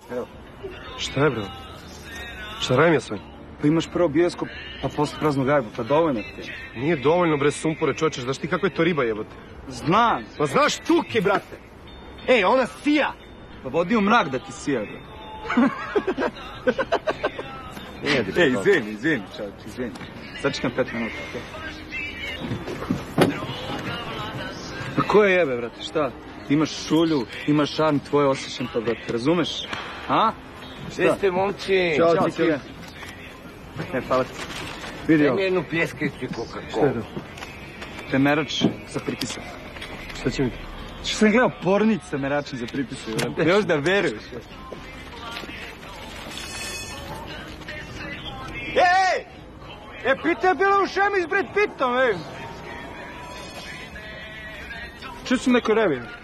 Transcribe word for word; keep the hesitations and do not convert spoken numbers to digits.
Evo. Šta je, bro? Šta radim ja sve? Pa imaš prvo bioskop, pa posle praznu gajbu, pa dovoljno ti. Nije dovoljno, bre, sumpore, čoče, znaš ti kakva je to riba, jebote? Znam. Pa znaš tuke, brate! Ej, ona sija! Pa vodi u mrak da ti sija, bro. Ej, izvini, izvini, čovječ, izvini. Sačekam pet minuta, okej? Pa ko je jebe, brate, šta? Ti imaš šulju, imaš šarm, tvoje osjećam to, brate, razumeš? A? Gdje ste, momci? Ćao, Cicilija. E, hvala ti. Vidi ovo. Daj mi jednu pljeskavicu i Šta je Coca-Cola. to? Temerač za pritisak. Šta će mi? Što sam gledao pornić sa meračem za pritisak, brate. Još da veruješ. Ej! E, pita je bila u šemi s Brad Pittom, ej! Čuo sam neko revi.